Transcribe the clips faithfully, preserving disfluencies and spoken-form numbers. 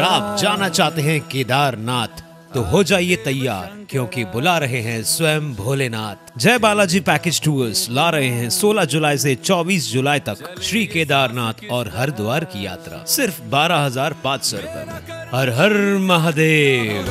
आप जाना चाहते हैं केदारनाथ तो हो जाइए तैयार, क्योंकि बुला रहे हैं स्वयं भोलेनाथ। जय बालाजी पैकेज टूर्स ला रहे हैं सोलह जुलाई से चौबीस जुलाई तक श्री केदारनाथ और हरिद्वार की यात्रा सिर्फ बारह हजार पाँच सौ रूपए में। हर हर महादेव।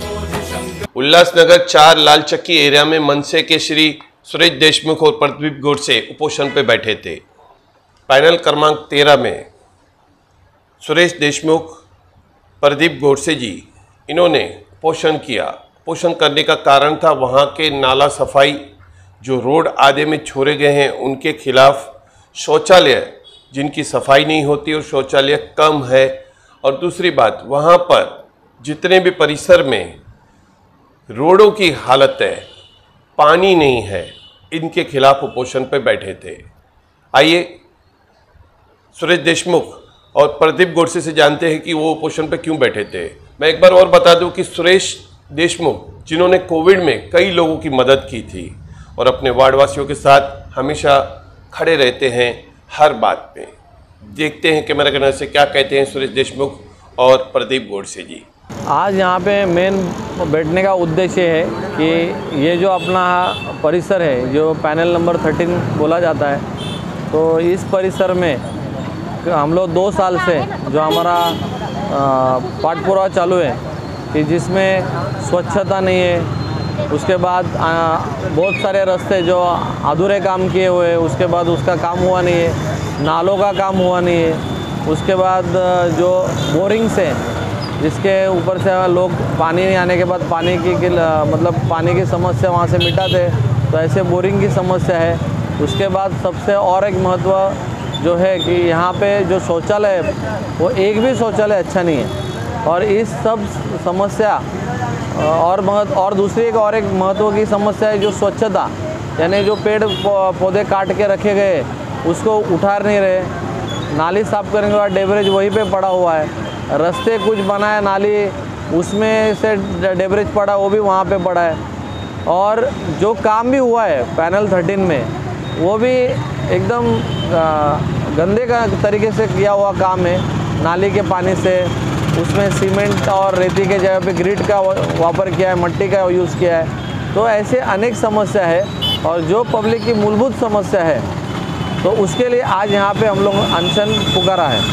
उल्लासनगर चार लाल चक्की एरिया में मनसे के श्री सुरेश देशमुख और प्रदीप गोडसे उपोषण पे बैठे थे। पैनल क्रमांक तेरह में सुरेश देशमुख, प्रदीप गोडसे जी, इन्होंने उपोषण किया। उपोषण करने का कारण था वहाँ के नाला सफाई, जो रोड आधे में छोड़े गए हैं उनके खिलाफ, शौचालय जिनकी सफाई नहीं होती और शौचालय कम है, और दूसरी बात वहाँ पर जितने भी परिसर में रोडों की हालत है, पानी नहीं है, इनके खिलाफ उपोषण पे बैठे थे। आइए सुरेश देशमुख और प्रदीप गोडसे से जानते हैं कि वो उपोषण पे क्यों बैठे थे। मैं एक बार और बता दूं कि सुरेश देशमुख, जिन्होंने कोविड में कई लोगों की मदद की थी और अपने वार्डवासियों के साथ हमेशा खड़े रहते हैं हर बात पे। देखते हैं कैमरा कैमरा से क्या कहते हैं सुरेश देशमुख और प्रदीप गोडसे जी। आज यहाँ पे मेन बैठने का उद्देश्य है कि ये जो अपना परिसर है, जो पैनल नंबर थर्टीन बोला जाता है, तो इस परिसर में हम लोग दो साल से जो हमारा पाठपुरा चालू है कि जिसमें स्वच्छता नहीं है, उसके बाद आ, बहुत सारे रास्ते जो अधूरे काम किए हुए हैं, उसके बाद उसका काम हुआ नहीं है, नालों का काम हुआ नहीं है, उसके बाद जो बोरिंग्स है जिसके ऊपर से लोग पानी नहीं आने के बाद पानी की, की मतलब पानी की समस्या वहाँ से मिटाते, तो ऐसे बोरिंग की समस्या है। उसके बाद सबसे और एक महत्व जो है कि यहाँ पे जो शौचालय है वो एक भी शौचालय अच्छा नहीं है, और इस सब समस्या और महत्व और दूसरी एक और एक महत्व की समस्या है जो स्वच्छता, यानी जो पेड़ पौधे काट के रखे गए उसको उठा नहीं रहे, नाली साफ़ करने के बाद डेबरेज वहीं पे पड़ा हुआ है, रास्ते कुछ बनाए नाली उसमें से डेबरेज पड़ा वो भी वहाँ पे पड़ा है, और जो काम भी हुआ है पैनल थर्टीन में वो भी एकदम गंदे का तरीके से किया हुआ काम है। नाली के पानी से उसमें सीमेंट और रेती के जगह पे ग्रिड का वापर किया है, मट्टी का यूज़ किया है। तो ऐसे अनेक समस्या है, और जो पब्लिक की मूलभूत समस्या है तो उसके लिए आज यहाँ पे हम लोग अनशन पुकारा है।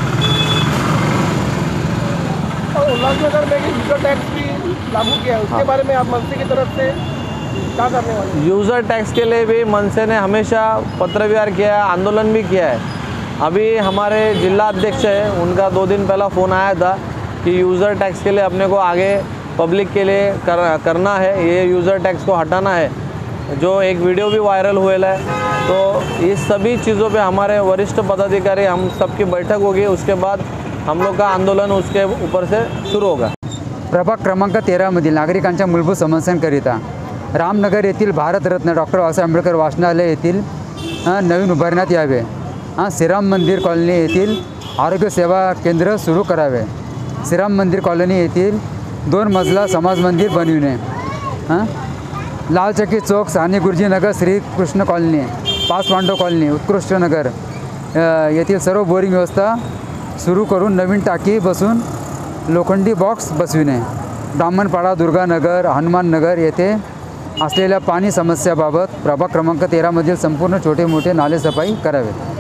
और उल्लासनगर में यूजर टैक्स भी लागू किया है, उसके हाँ। बारे में आप मनसे की तरफ से क्या करने वाले? यूज़र टैक्स के लिए भी मनसे ने हमेशा पत्र व्यवहार किया है, आंदोलन भी किया है। अभी हमारे जिला अध्यक्ष है, उनका दो दिन पहला फ़ोन आया था कि यूज़र टैक्स के लिए अपने को आगे पब्लिक के लिए कर, करना है, ये यूज़र टैक्स को हटाना है, जो एक वीडियो भी वायरल हुआ है। तो इस सभी चीज़ों पे हमारे वरिष्ठ पदाधिकारी हम सबकी बैठक होगी, उसके बाद हम लोग का आंदोलन उसके ऊपर से शुरू होगा। प्रभाग क्रमांक तेरा मधील नागरिकांच्या मूलभूत समस्यांकरिता रामनगर येथील भारतरत्न डॉक्टर बाबासाहेब आंबेडकर वाचनालय येथील नवीन उभारण्यात यावे। हां श्रीराम मंदिर कॉलनी येथील आरोग्य सेवा केंद्र सुरू करावे। श्रीराम मंदिर कॉलनी येथील दोन मजला समाज मंदिर बनविणे। हां लाल चक्की चौक, सानी गुरुजी नगर, श्री कृष्ण कॉलनी, पाच पांडव कॉलनी, उत्कृष्ट नगर येथील सर्व बोरिंग व्यवस्था सुरू करून नवीन टाकी बसून लोखंडी बॉक्स बसविणे। ब्राह्मणपाडा, दुर्गानगर, हनुमान नगर येथे असलेल्या पाणी समस्याबाबत प्रभाग क्रमांक तेरा मधील संपूर्ण छोटे मोठे नाले सफाई करावे।